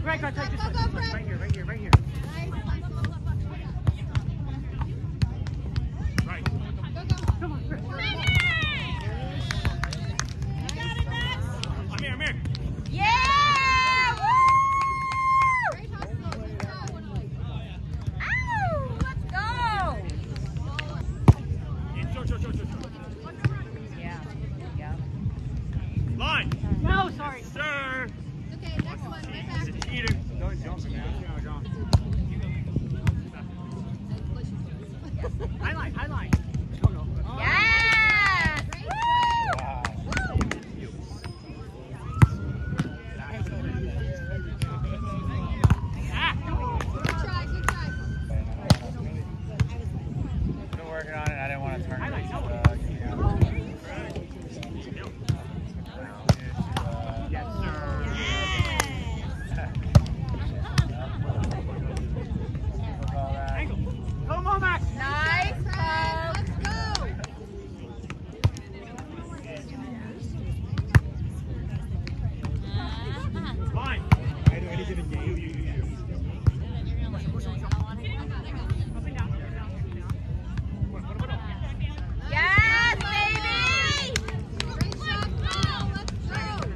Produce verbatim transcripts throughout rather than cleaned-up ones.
Greg, I'll take this one. This one. Right here, right here, right here. Right. Come on, Greg. I'm here, I'm here. Yeah! Woo! Ow! Let's go! Short, short, short, short, short. Yeah. Yeah. Line. No, sorry. Sir. Okay, next one. Right back. It's a cheater. Don't jump, man. Highlight, highlight. No, no. Yes! Woo! Good try, good try. Been working on it. I didn't want to turn it. Highlight, Uh, highlight. you know, Yes, sir. Angle. Come on, Max. Nice, Cole. Let's go. Line. Any given game. You, you, you, you. Yes, baby! Great shot, Cole. Let's go.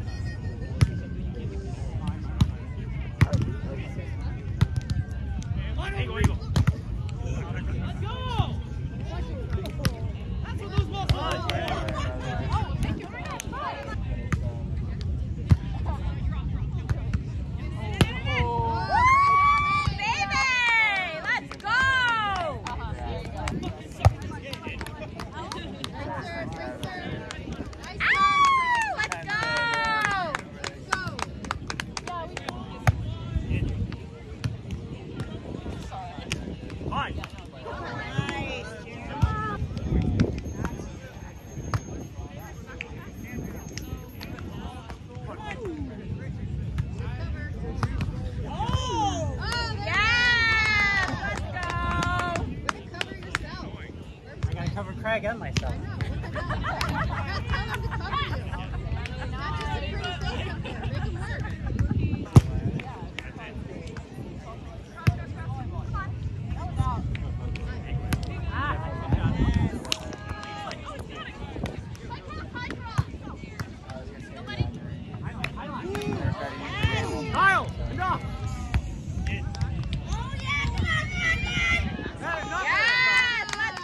Angle, angle. Woo, baby! Let's go! Great serve, great serve. Nice Ow! serve. Let's go! Line. Oh, there Yes! Let's go! you go. Way to cover yourself. I gotta cover Craig and myself. I know. What the heck? That's tell him to cover you. Not just a pretty face up there. Make him work. Kyle, enough. Yes! Let's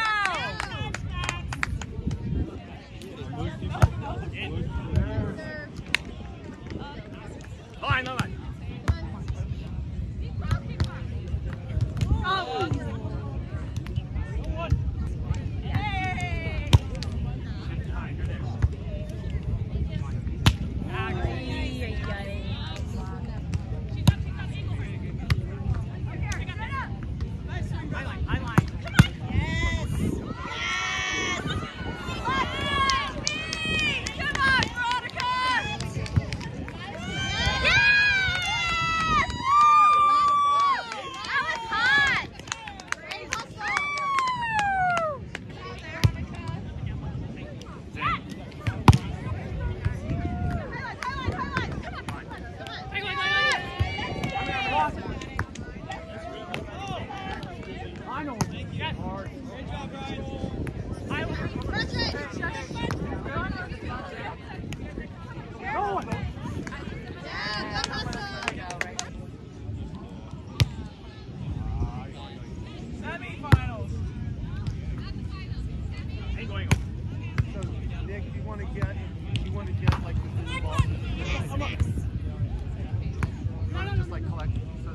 go! Line, no line. Highlight, highlight. Come on, Veronica! Yes! That was hot! Great hustle. Highlight, highlight, highlight! Come on, come on, come on! I know. Yes. Great job, Brian. Press it. Go. Yeah, good hustle. Semi-finals. Angle, angle. So, Nick, you want to get, you want to get like the ball. Come on. Just like collect.